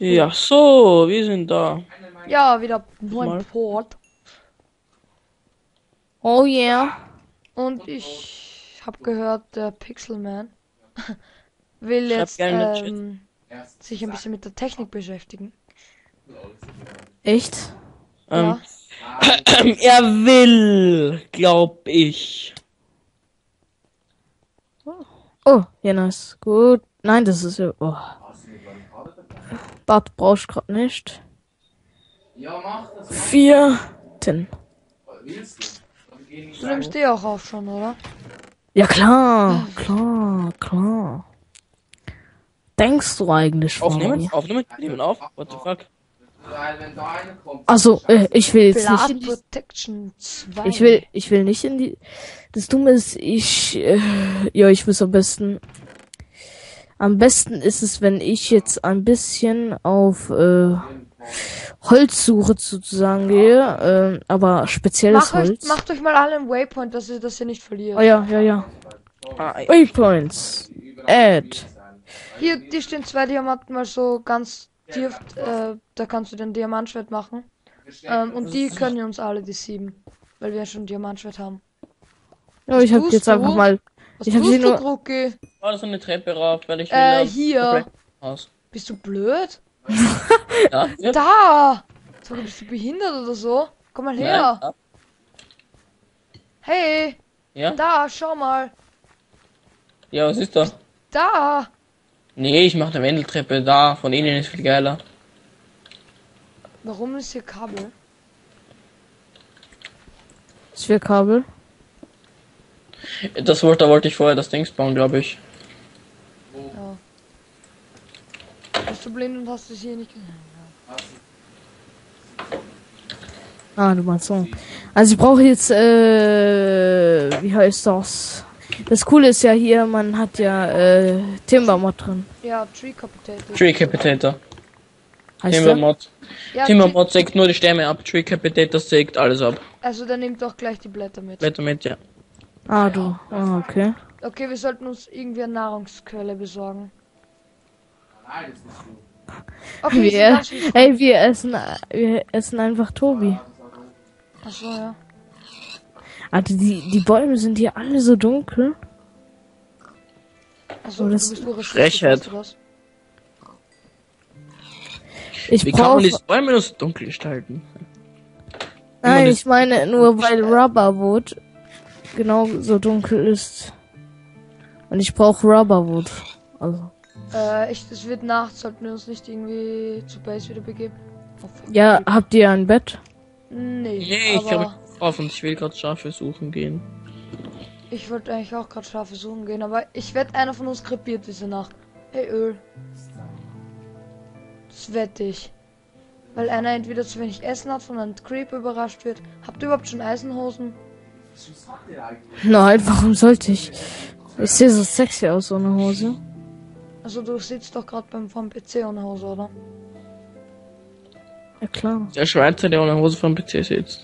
Ja, so, wir sind da. Ja, wieder nur Mal. ein Port. Oh yeah. Und ich habe gehört, der Pixelman will Schreib jetzt gerne in den sich ein bisschen mit der Technik beschäftigen. Echt? Ähm, Ja. er will, glaub ich. Oh, ja, nice. Gut. Nein, das ist ja. Oh. Bart brauchst du grad nicht. Vierten. Du nimmst die auch auf schon, oder? Ja, klar. Klar. Denkst du eigentlich von Aufnehmen? mir? Aufnehmen? Nehmen auf? What the fuck? Also, ich will jetzt nicht Blast in die. Protection 2. Ich will nicht in die. Das Dumme ist, ja, ich muss am besten. Am besten ist es, wenn ich jetzt ein bisschen auf Holzsuche sozusagen gehe, aber spezielles Holz. Macht euch mal alle einen Waypoint, dass ihr nicht verliert. Oh ja. Ah, ja. Waypoints. Add. Hier, die stehen 2 Diamanten mal so ganz tief, da kannst du den Diamantschwert machen. Und die können uns alle, die 7. Weil wir schon Diamantschwert haben. Ja, ich hab tust jetzt einfach du? mal. Was Ich hab tust sie du, nur. Krucki? War das eine Treppe rauf, weil ich will Hier. Haus. Bist du blöd? Ja, ja. Da! Sag, bist du behindert oder so? Komm mal her. Nein, Hey! ja. Da, schau mal. Ja, was ist da? Da! Nee, ich mach eine Wendeltreppe da. Von innen ist viel geiler. Warum ist hier Kabel? Was für Kabel? Da wollte ich vorher das Dings bauen, glaube ich. Ja. Bist du blind und hast es hier nicht gesehen? Ah, du meinst so. Also ich brauche jetzt, wie heißt das? Das Coole ist ja hier, man hat ja, Timbermod drin. Ja, Tree Capitated. Tree Capitator. Heißt der? Timbermod. Ja, Timbermod sägt nur die Stämme ab. Tree Capitator sägt alles ab. also der nimmt doch gleich die Blätter mit. Blätter mit, ja. Ah, du. Ah, okay. Okay, wir sollten uns irgendwie eine Nahrungsquelle besorgen. Okay, ich Wir, sind ganz ey, wir essen einfach Tobi. Achso, ja. Alter, die Bäume sind hier alle so dunkel. Achso, Oh, du das- bist nur Frechheit. Ich Wie kann man brauche. die Bäume nur so dunkel gestalten? Nein, das- ich meine nur, weil Rubberwood genau so dunkel ist. Und ich brauche Rubberwood. Also. Es wird Nacht, sollten wir uns nicht irgendwie zu Base wieder begeben? Ja, habt ihr ein Bett? Nee, Nee, ich aber habe drauf und ich will gerade Schafe suchen gehen. ich wollte eigentlich auch gerade Schafe suchen gehen, aber ich wette, einer von uns krepiert diese Nacht. Hey, Öl. Das wette ich. Weil einer entweder zu wenig Essen hat, von einem Creep überrascht wird. Habt ihr überhaupt schon Eisenhosen? Nein, warum sollte ich? Ich sehe so sexy aus ohne Hose. Also du sitzt doch gerade vom PC ohne Hose, oder? Ja klar. Der Schweizer, der ohne Hose vom PC sitzt.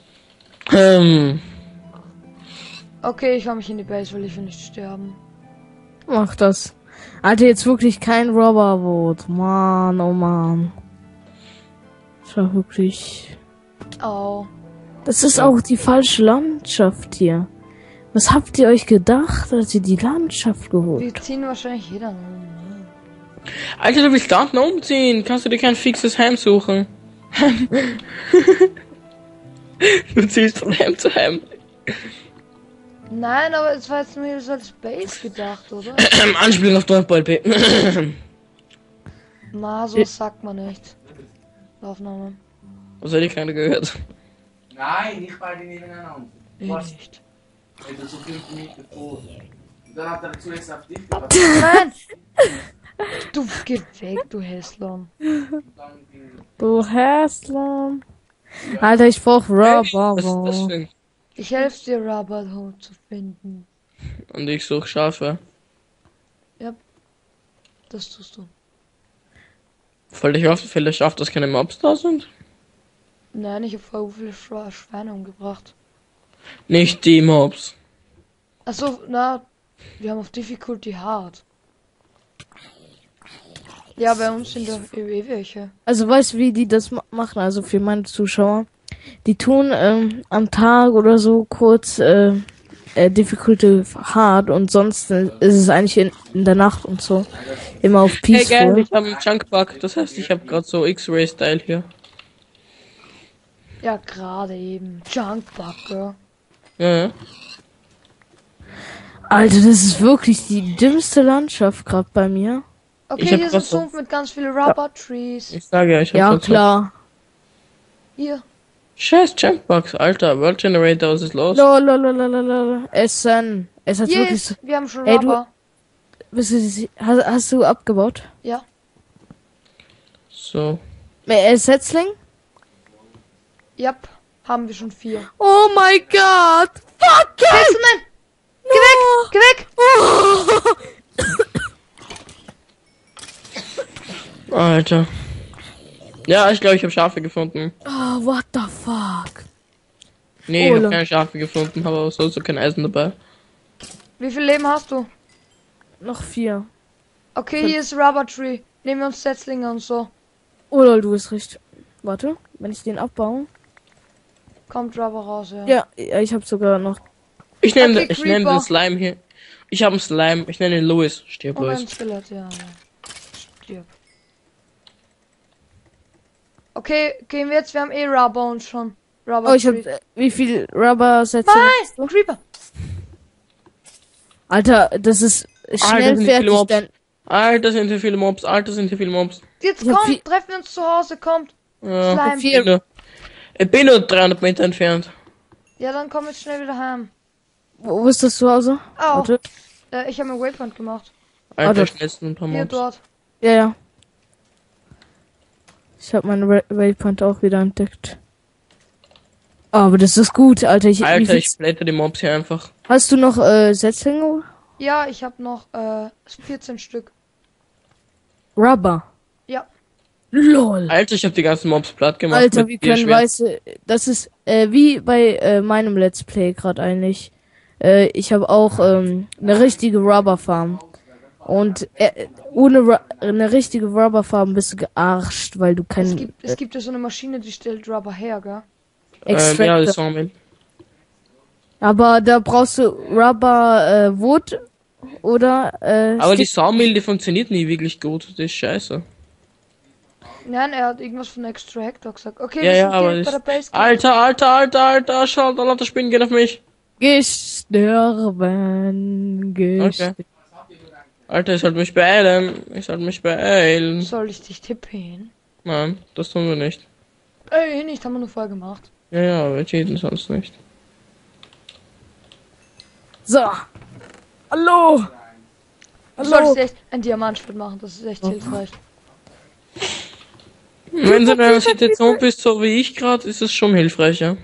Okay, ich hau mich in die Base, weil ich will nicht sterben. Mach das. Alter, jetzt wirklich kein Rubberwood. Mann, oh Mann. Das war wirklich. Au. Das ist auch die falsche Landschaft hier. Was habt ihr euch gedacht, als ihr die Landschaft geholt? Wir ziehen wahrscheinlich jeder. Alter, du willst da unten umziehen. Kannst du dir kein fixes Heim suchen? Du ziehst von Heim zu Heim. Nein, aber es war jetzt nur so als Base gedacht, oder? Anspielen auf Dorfball B. Na, so sagt man nicht. Aufnahme. Was hätte ich gerade gehört? Nein, nicht beide nebeneinander. Was? Nicht. Hätte so 5 Meter vor. Und dann hat er zuerst auf dich Nein! Du geh weg, du Hässlon. Du Hässlern. Alter, ich brauch Was ist das Rubberwood. denn? Ich helfe dir, Robert Hood zu finden. Und ich suche Schafe. Das tust du. Fällt euch auf, dass keine Mobs da sind? Nein, ich habe voll viele Schweine umgebracht. Nicht die Mobs. Achso, na, wir haben auf Difficulty hard. Ja, bei uns sind da welche. Also weißt du, wie die das machen? Also für meine Zuschauer. Die tun am Tag oder so kurz Difficulty hard und sonst ist es eigentlich in der Nacht und so. Immer auf Hey, geil, Peaceful. ich habe einen Junkbug. Das heißt, ich habe gerade so X-Ray-Style hier. Ja, gerade eben. Junkbug, ja. Ja. Alter, das ist wirklich die dümmste Landschaft gerade bei mir. Okay, Ich hab hier ist ein grad so- Sumpf mit ganz vielen Rubber Trees. Ich sage ja, ich habe Ja, grad so... klar. Hier. Scheiß Junkbugs, Alter. World Generator, was ist los? Lolololololol. Essen. Es hat wirklich so... Yes, wir haben schon Ey, du- Rubber. Hast du abgebaut? Ja. So. Setzling? Yep, haben wir schon 4. Oh mein Gott! Fuck it! Gentleman! Geh weg! Geh weg! Alter. Ja, ich glaube, ich habe Schafe gefunden. Oh, what the fuck? Nee, ich Ole. habe keine Schafe gefunden, habe aber so kein Eisen dabei. Wie viel Leben hast du? Noch 4. Okay, hier ist Rubber Tree. Nehmen wir uns Setzlinge und so. Oh lol, du bist richtig. Warte, wenn ich den abbaue. Kommt Rubber raus, ja. Ja, ich habe sogar noch. Ich nenne Okay, ich nenne Creeper. den Slime hier. Ich habe einen Slime. Ich nenne ihn Louis. Stirb, Und ein Louis. Skelett, ja. Stirb. Okay, gehen wir jetzt. Wir haben eh Rubber und schon. Rubber Oh, ich habe Tree. wie viel Rubber Sätze? Nein! Creeper! Alter, das ist schnell sind die viele fertig, Mobs. denn Alter, sind hier viele Mobs. Alter, sind hier viele Mobs. Jetzt Ich hab kommt! viel- Treffen wir uns zu Hause, kommt! Ja. Slime. viel. Ich bin nur 300 Meter entfernt. Ja, dann komm jetzt schnell wieder heim. Wo ist das zu Hause? Au! Warte. Ich habe einen Waypoint gemacht. Alter, Alter. schnellsten ein paar Hier, Mobs. dort. Ja, ja. Ich habe meinen Waypoint auch wieder entdeckt. Oh, aber das ist gut, Alter. Wie Alter, viel- ich blätter die Mobs hier einfach. Hast du noch Setzlinge? Ja, ich habe noch 14 Stück. Rubber. Ja. LOL. Alter, ich habe die ganzen Mobs platt gemacht. Alter, mit wir können Bierschwert. weiße. Das ist wie bei meinem Let's Play gerade eigentlich. Ich habe auch eine richtige Rubber Farm. Und ohne eine richtige Rubber Farm bist du gearscht, weil du Es keinen gibt ja so eine Maschine, die stellt Rubber her, gell? Ja, Extractor. das Sawmill. Aber da brauchst du Rubber Wood oder Aber die Sawmill, die funktioniert nie wirklich gut. Das ist scheiße. Nein, er hat irgendwas von Extractor gesagt. Okay, Ja, wir ja, sind aber direkt bei der das... Base. Alter, schau, da lauter Spinnen gehen auf mich. Gestorben. Okay. Alter, ich sollte mich beeilen. Soll ich dich tippen? Nein, das tun wir nicht. Ey, nicht, haben wir nur vorher gemacht. Ja, ja, wir cheaten sonst nicht. So. Hallo. Du Hallo. solltest echt ein Diamantschwert machen, das ist echt hilfreich. Wenn du in einer Situation bist, so wie ich gerade, ist es schon hilfreich, ja.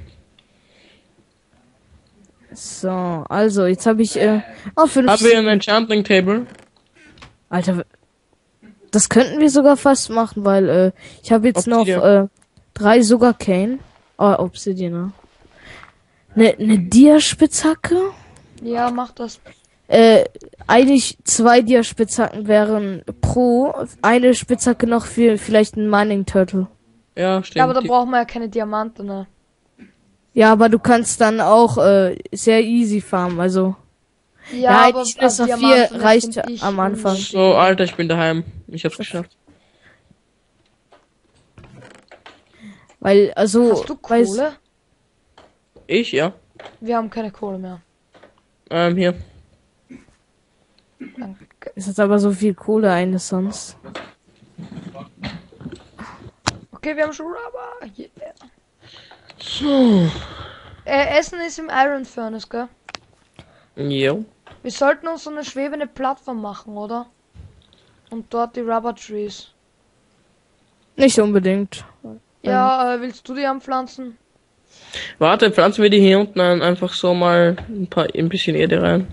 So, also jetzt habe ich 5. Haben wir ein Enchanting Table? Alter, das könnten wir sogar fast machen, weil ich habe jetzt Obsidian. noch 3 Sugarcane. Obsidian, ne? Ne Dia-Spitzhacke. Ja, mach das. Eigentlich 2 Dia-Spitzhacken wären pro. Eine Spitzhacke noch für vielleicht einen Mining Turtle. Ja, stimmt. Ja, aber da Die- brauchen wir ja keine Diamanten, ne? Ja, aber du kannst dann auch sehr easy farmen, also. Ja, eigentlich nur Saphir Diamanten reicht find ich am Anfang. unnötig. So, Alter, ich bin daheim. Ich hab's geschafft. Weil, also. Hast du Kohle? Ich, ja. Wir haben keine Kohle mehr. Hier. Danke. Es hat aber so viel Kohle eines sonst. Okay, wir haben schon Rubber. Yeah. So. Essen ist im Iron Furnace, gell? Jo. Wir sollten uns so eine schwebende Plattform machen, oder? Und dort die Rubber Trees. Nicht unbedingt. Ja, willst du die anpflanzen? Warte, pflanzen wir die hier unten einfach so mal ein bisschen Erde rein.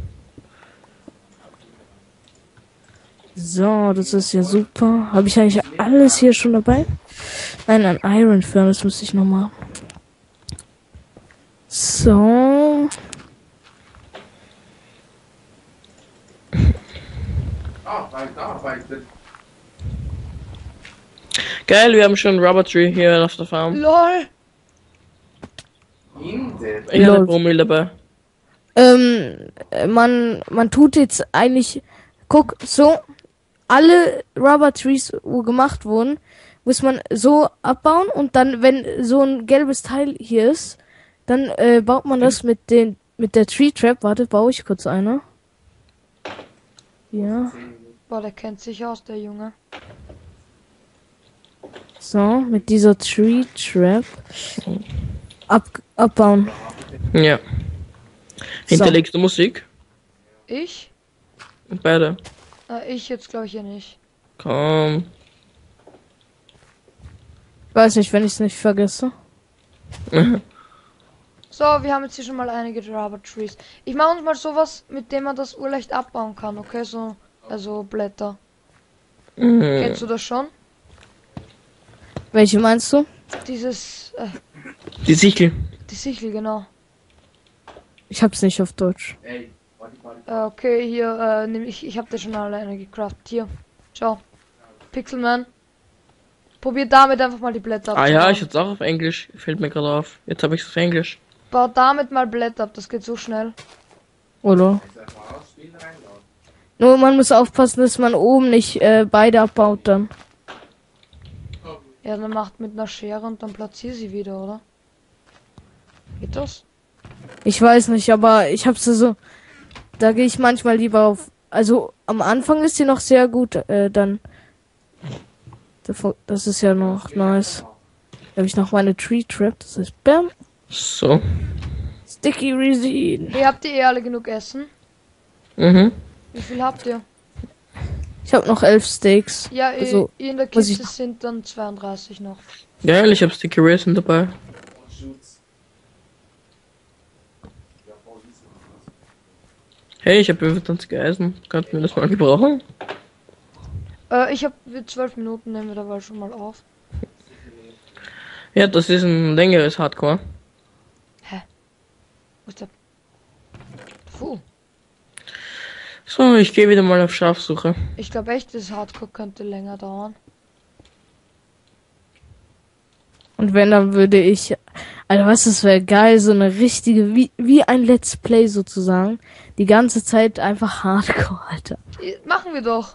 So, das ist ja super. Habe ich eigentlich alles hier schon dabei? Nein, ein Iron Furnace müsste ich noch machen. So. Geil, wir haben schon einen Rubber Tree hier auf der Farm. LOL! Inte. Ich habe Lol. Promille dabei. Man tut jetzt eigentlich, guck, so, alle Rubber Trees, wo gemacht wurden, muss man so abbauen und dann, wenn so ein gelbes Teil hier ist, dann baut man das mit der Tree Trap. Warte, baue ich kurz eine. Ja, Boah, der kennt sich aus, der Junge. so, mit dieser Tree Trap abbauen. Ja. Hinterlegst du Musik? Ich? Beide. Ich jetzt glaube ich ja nicht. Komm. Weiß nicht, wenn ich es nicht vergesse. So, wir haben jetzt hier schon mal einige Rubber Trees. Ich mache uns mal sowas, mit dem man das urleicht abbauen kann, okay? So, also Blätter. Kennst du das schon? Welche meinst du? Dieses, Die Sichel. die Sichel, genau. Ich hab's nicht auf Deutsch. Ey, warte mal. Okay, hier, ich habe das schon alleine gecraftet. Hier, schau. Pixelman. Probier damit einfach mal die Blätter Ah ja, abzubauen. ich hab's auch auf Englisch. Fällt mir gerade auf. Jetzt habe ich es auf Englisch. Bau damit mal Blätter ab, das geht so schnell. Oder? Ist einfach aus, Spiel reinladen. Nur man muss aufpassen, dass man oben nicht beide abbaut dann. Ja, dann macht mit einer Schere und dann platzier sie wieder, oder? Geht das? Ich weiß nicht, aber ich hab's so. Da gehe ich manchmal lieber auf. Also am Anfang ist sie noch sehr gut, dann. Das ist ja noch nice. Da habe ich noch meine Tree Trap, das heißt Bam. So. Sticky Resin. Ihr habt ihr alle genug Essen? Mhm. Wie viel habt ihr? Ich habe noch 11 Steaks. Ja, Also, ihr in der muss ich- Kiste sind dann 32 noch. Geil, ich hab Sticky Racing dabei. Schutz. Ja, voll easy. Hey, ich hab 25 Eisen. Könnten wir das mal gebrauchen? Ich habe 12 Minuten, nehmen wir dabei schon mal auf. Ja, das ist ein längeres Hardcore. Wo ist der? Puh. So, ich gehe wieder mal auf Schafsuche. Ich glaube echt, das Hardcore könnte länger dauern. Und wenn, dann würde ich. Alter, was, das wäre geil, so eine richtige, wie ein Let's Play sozusagen. Die ganze Zeit einfach Hardcore, Alter. Machen wir doch.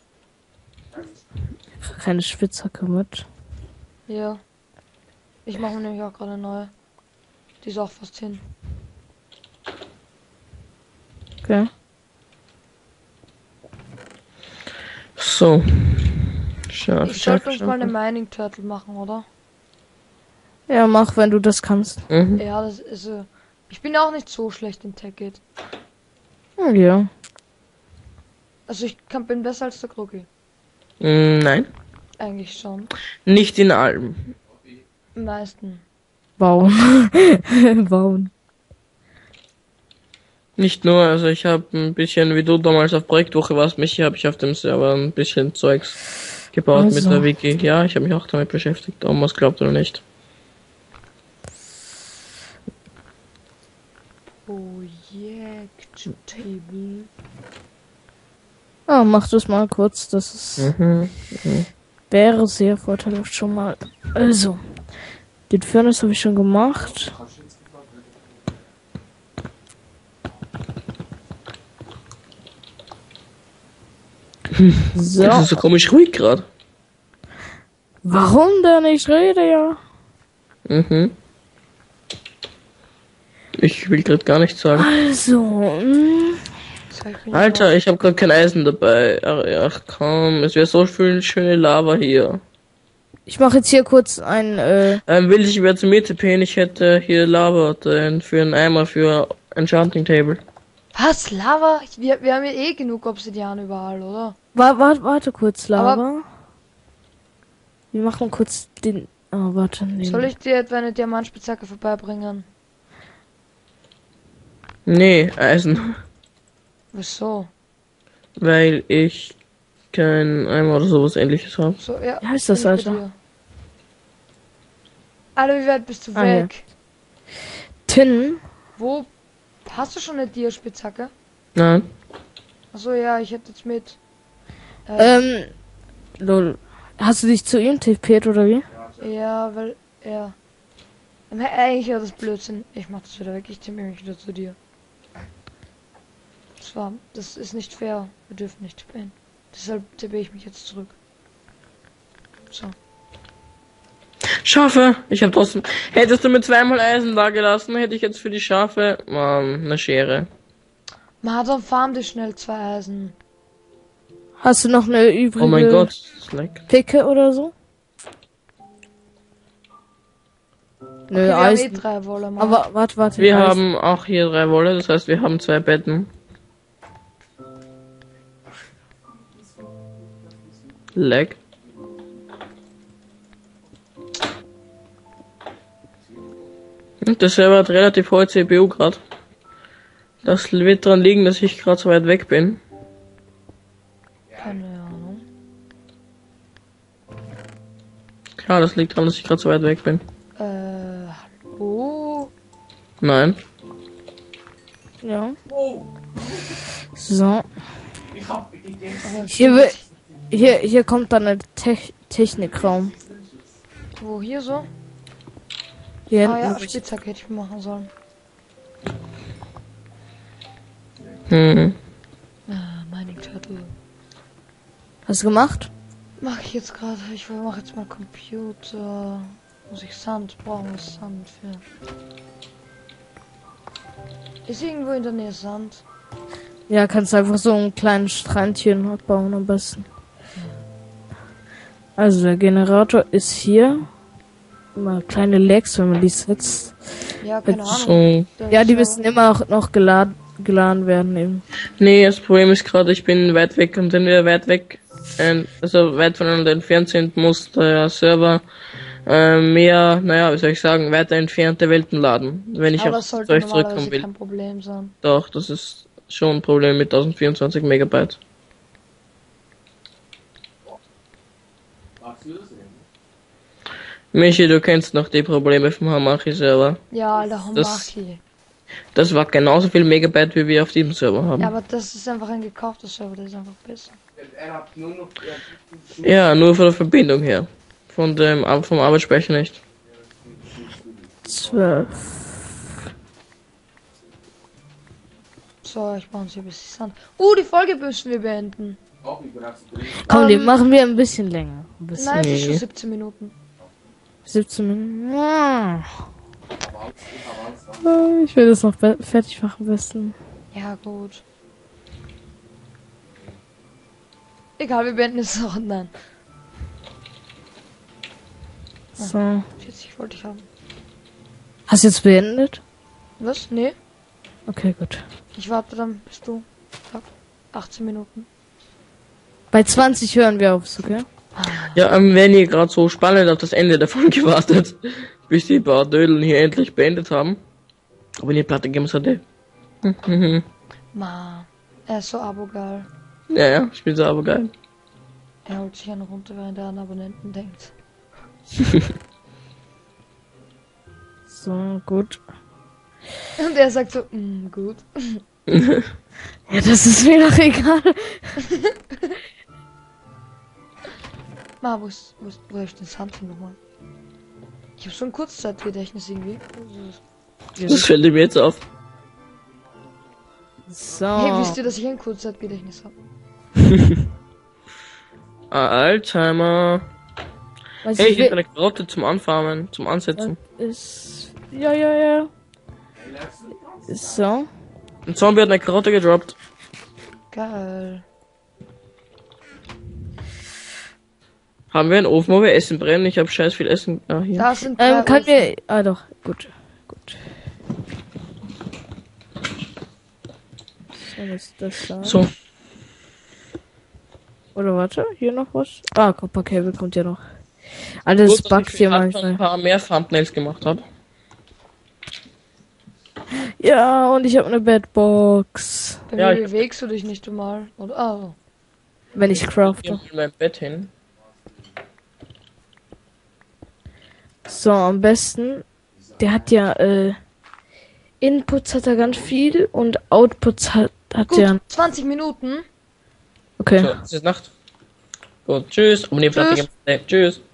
Keine Spitzhacke mit. Ja. Ich mache mir nämlich auch gerade eine neue. Die ist auch fast hin. Okay. So. Schaf, Ich sollte uns mal eine Mining Turtle machen, oder? Ja, mach, wenn du das kannst. Mhm. Ja, das ist. Ich bin auch nicht so schlecht in Tech-It. Ja. Also bin besser als der Kruggi. Nein. Eigentlich schon. Nicht in allem. Am meisten. Bauen. Bauen. Nicht nur, also ich habe ein bisschen, wie du damals auf Projektwoche warst, Michi, habe ich auf dem Server ein bisschen Zeugs gebaut mit Also. der Wiki. Ja, ich habe mich auch damit beschäftigt, ob man es glaubt oder nicht. Projekttable. Ah, mach das mal kurz. Das ist, Mhm. wäre sehr vorteilhaft schon mal. Also. Den Furnace habe ich schon gemacht. So. Das ist so komisch ruhig gerade. Warum denn? Ich rede ja. Mhm. Ich will gerade gar nichts sagen. Also. Zeig mir Alter, ich habe gerade kein Eisen dabei. Ach komm, es wäre so viel schöne Lava hier. Ich mache jetzt hier kurz ein. Will ich über zum ETP, ich hätte hier Lava für einen Eimer für Enchanting Table. Was? Lava? Wir haben ja eh genug Obsidian überall, oder? Warte kurz, Lava. Aber- Wir machen kurz den. Oh, warte. Nee. Soll ich dir etwa eine Diamantspitzhacke vorbeibringen? Nee, Eisen. Wieso? Weil ich kein Eimer oder sowas ähnliches habe. So, ja. Wie heißt das, bin ich bei Alter? dir. Alter, wie weit bist du Ah, ja. weg? Tin. Wo? Hast du schon eine Dia-Spitzhacke? Nein. Achso, ja, ich hätte jetzt mit. Lol. Hast du dich zu ihm tippet oder wie? Ja, weil er... Eigentlich war das Blödsinn. Ich mach das wieder weg. Ich tippe mich wieder zu dir. Das ist nicht fair. Wir dürfen nicht tippen. Deshalb tippe ich mich jetzt zurück. So. Schafe! Ich hab trotzdem... Hättest du mir zweimal Eisen da gelassen, hätte ich jetzt für die Schafe... eine Schere. Man dann farm dich schnell 2 Eisen. Hast du noch eine übrige Oh mein Gott. Slack. Picke oder so? Nö, Okay, wir haben Eisen. 3 Wolle, Mann. Aber warte. Wir Eisen. haben auch hier 3 Wolle, das heißt wir haben 2 Betten. Lag. Und der Server hat relativ hohe CPU gerade. Das wird daran liegen, dass ich gerade so weit weg bin. Keine Ahnung. Klar, das liegt daran, dass ich gerade so weit weg bin. Hallo? Nein. Ja. Oh, So. ich hab die ganze Hier kommt dann ein Technikraum. Wo, hier so? Hier Ah ja, hinten. Spitzhack hätte ich machen sollen. Mining Turtle. Hast du gemacht? Mach ich jetzt gerade. Ich mache jetzt mal Computer. Muss ich Sand? Brauchen wir Sand für. Ist irgendwo in der Nähe Sand? Ja, kannst einfach so ein kleines Strandchen bauen am besten. Also der Generator ist hier. Immer kleine Lags, wenn man die setzt. Ja, keine Jetzt Ahnung. So. Ja, die müssen immer auch noch geladen werden eben. Nee, das Problem ist gerade, ich bin weit weg und wenn wir weit weg, also weit voneinander entfernt sind, muss der Server mehr, naja, wie soll ich sagen, weiter entfernte Welten laden. Wenn ich Aber auch das zu sollte euch zurückkommen normalerweise will. kein Problem sein. Doch, das ist schon ein Problem mit 1024 Megabyte. Magst du das denn? Michi, du kennst noch die Probleme vom Hamachi-Server. Ja, Alter, Das- Homaki. Das war genauso viel Megabyte, wie wir auf diesem Server haben. Ja, aber das ist einfach ein gekaufter Server, der ist einfach besser. Er hat nur noch... Ja, nur von der Verbindung her. Vom Arbeitsspeicher nicht. 12. So, ich mache uns hier ein bisschen Sand. Die Folge müssen wir beenden. Auch überrascht. Komm, die machen wir ein bisschen länger. Ein bisschen. Nein, es ist schon Nee. 17 Minuten. 17 Minuten. Ja. Ich will das noch fertig machen am besten. Ja, gut. Egal, wir beenden es noch. Nein. So. 40 wollte ich haben. Hast du jetzt beendet? Was? Nee. Okay, gut. Ich warte dann, bis du sagst. 18 Minuten. Bei 20 hören wir auf, okay? Ja, wenn ihr gerade so spannend auf das Ende davon gewartet, bis die paar Dödeln hier endlich beendet haben. Aber die Platte Games HD. Ma. Er ist so abogeil. Ja, ich bin so aber geil. Er holt sich eine runter, während er an Abonnenten denkt. So, gut. Und er sagt so, gut. Ja, das ist mir doch egal. Ma, wo ist den Sand hin nochmal? Ich hab so ein Kurzzeitgedächtnis irgendwie. Das fällt mir jetzt auf. So. Hey, wisst ihr, dass ich ein Kurzzeitgedächtnis habe? Alzheimer. Was Hey, ich hier ist will, eine Karotte zum Anfarmen, zum Ansetzen. ist... Ja. So. Ein Zombie hat eine Karotte gedroppt. Geil. Haben wir einen Ofen, wo wir Essen brennen? Ich habe scheiß viel Essen. Ah, hier. Da sind Kann Ofen. wir... Ah, doch. Gut. So, was ist das da? So, Oder warte, hier noch was? Ah, Copper-Cable kommt ja noch. Alles gut, dass buggt ich hier für Anfang ein manchmal. paar mehr Thumbnails gemacht habe. Ja, und ich habe eine Bedbox. Bei Ja, mir ich- bewegst du dich nicht einmal. Oder? Wenn ich Hier crafte. mal mein Bett hin. So, am besten. Der hat ja, Inputs hat er ganz viel und Outputs hat Gut, er. 20 Minuten. Okay. So, es ist Nacht. Gut, tschüss. Tschüss.